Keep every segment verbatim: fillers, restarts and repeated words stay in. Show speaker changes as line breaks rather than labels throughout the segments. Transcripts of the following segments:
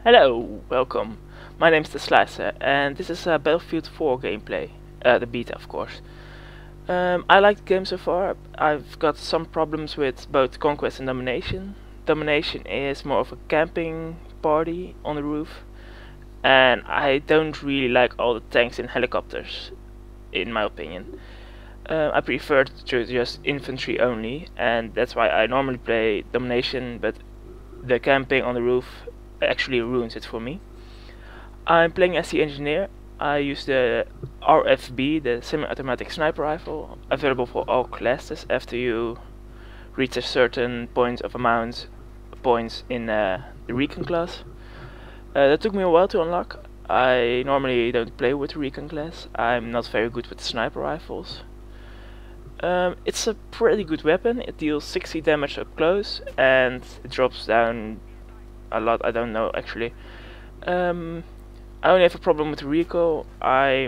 Hello, welcome. My name is The Slicer, and this is uh, Battlefield four gameplay, uh, the beta of course. Um, I like the game so far. I've got some problems with both Conquest and Domination. Domination is more of a camping party on the roof, and I don't really like all the tanks and helicopters, in my opinion. Uh, I prefer to just infantry only, and that's why I normally play Domination, but the camping on the roof actually ruins it for me. I'm playing as the engineer. I use the R F B, the semi-automatic sniper rifle, available for all classes after you reach a certain point of amount points in uh, the recon class. Uh, that took me a while to unlock. I normally don't play with the recon class. I'm not very good with the sniper rifles. Um, it's a pretty good weapon. It deals sixty damage up close and it drops down a lot. I don't know actually. Um, I only have a problem with the recoil. I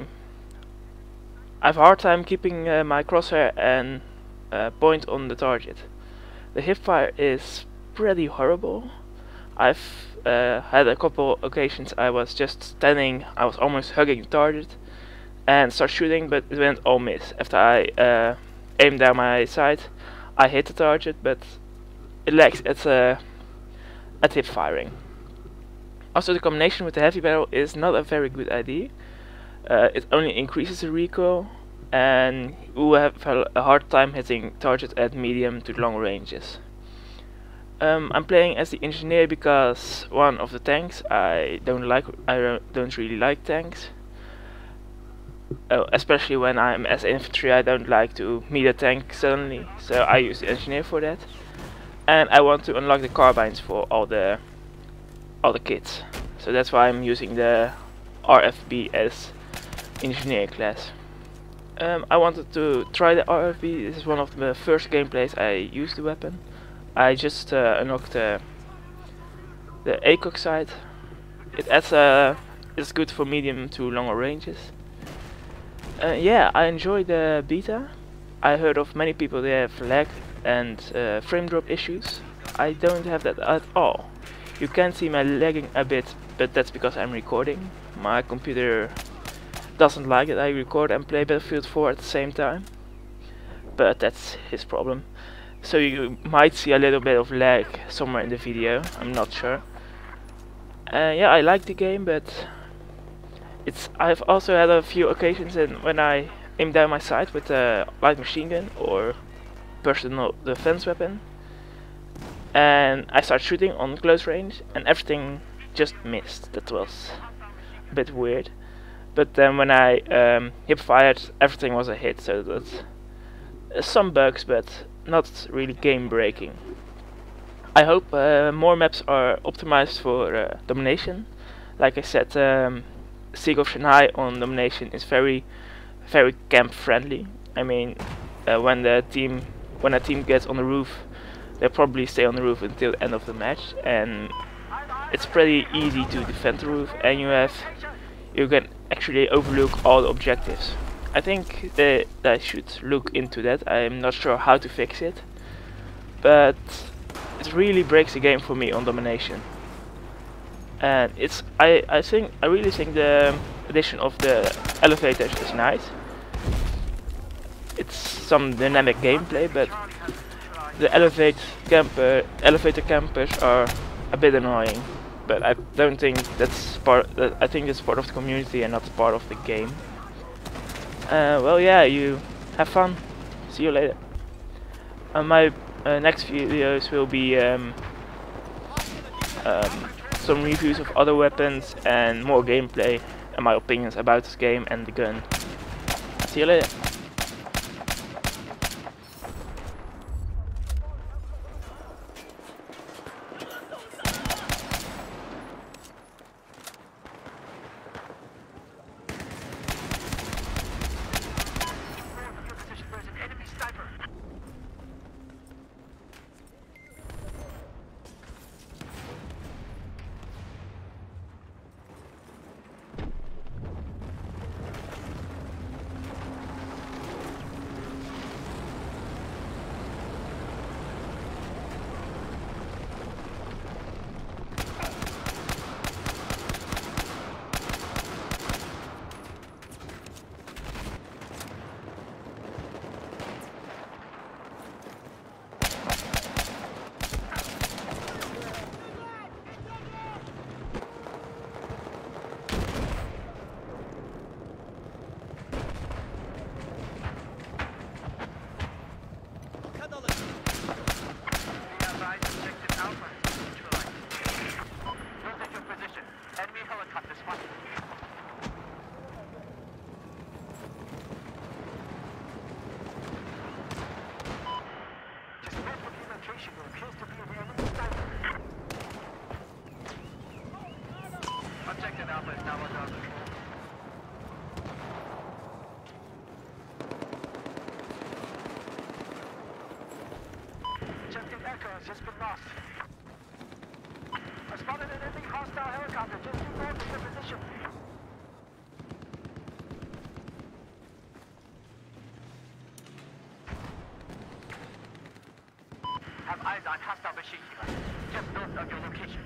I have a hard time keeping uh, my crosshair and uh, point on the target. The hipfire is pretty horrible. I've uh, had a couple occasions I was just standing, I was almost hugging the target and start shooting, but it went all miss. After I uh, aimed down my sight, I hit the target, but it lags at uh, at hip firing. Also, the combination with the heavy barrel is not a very good idea. Uh, it only increases the recoil, and you will have a hard time hitting targets at medium to long ranges. Um, I'm playing as the engineer because one of the tanks I don't like. I don't really like tanks. Uh, especially when I'm as infantry, I don't like to meet a tank suddenly, so I use the engineer for that. And I want to unlock the carbines for all the all the kits, so that's why I'm using the R F B as engineer class. Um, I wanted to try the R F B. This is one of the first gameplays I used the weapon. I just uh, unlocked uh, the A C O G sight. It adds uh, it's good for medium to longer ranges. Uh, yeah, I enjoyed the beta. I heard of many people they have lag and uh, frame drop issues. I don't have that at all. You can see my lagging a bit, but that's because I'm recording. My computer doesn't like it. I record and play Battlefield four at the same time, but that's his problem. So you might see a little bit of lag somewhere in the video. I'm not sure. Uh, yeah, I like the game, but it's. I've also had a few occasions in when I aim down my sight with a light machine gun or personal defense weapon, and I start shooting on close range and everything just missed. That was a bit weird. But then when I um, hip fired, everything was a hit, so that's uh, some bugs, but not really game breaking. I hope uh, more maps are optimized for uh, Domination. Like I said, um, Siege of Shanghai on Domination is very very camp friendly. I mean, uh, when the team when a team gets on the roof, they'll probably stay on the roof until the end of the match, and it's pretty easy to defend the roof, and you have you can actually overlook all the objectives. I think they, they should look into that. I'm not sure how to fix it, but it really breaks the game for me on Domination. And it's I I think I really think the addition of the elevators is nice. It's some dynamic gameplay, but the elevate camper elevator campers are a bit annoying. But I don't think that's part. That I think it's part of the community and not part of the game. Uh, well, yeah, you have fun. See you later. Uh, my uh, next videos will be um, um, some reviews of other weapons and more gameplay and my opinions about this game and the gun. See you later.
Echo has just been lost. I spotted an enemy hostile helicopter just too north of your position. Have eyes on hostile machine killer, just north of your location.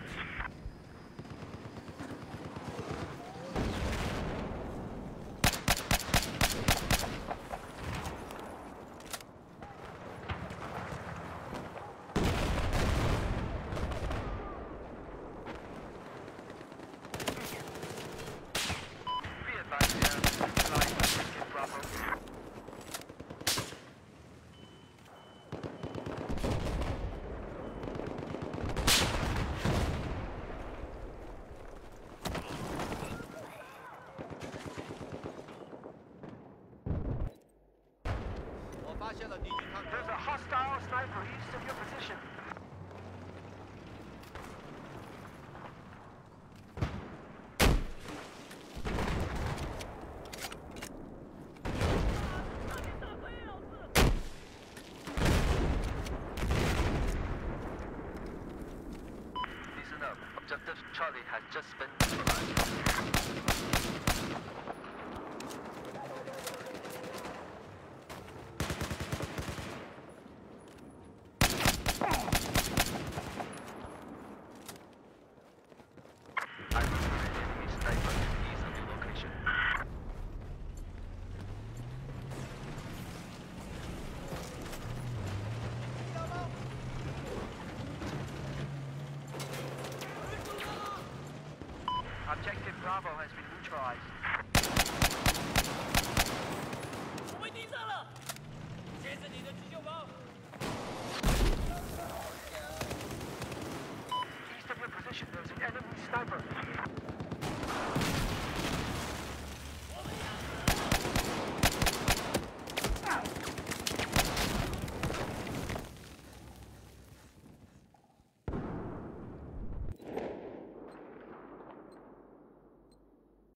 There's a hostile sniper east of your position. Listen up. Objective Charlie has just been neutralized. Objective Bravo has been neutralized.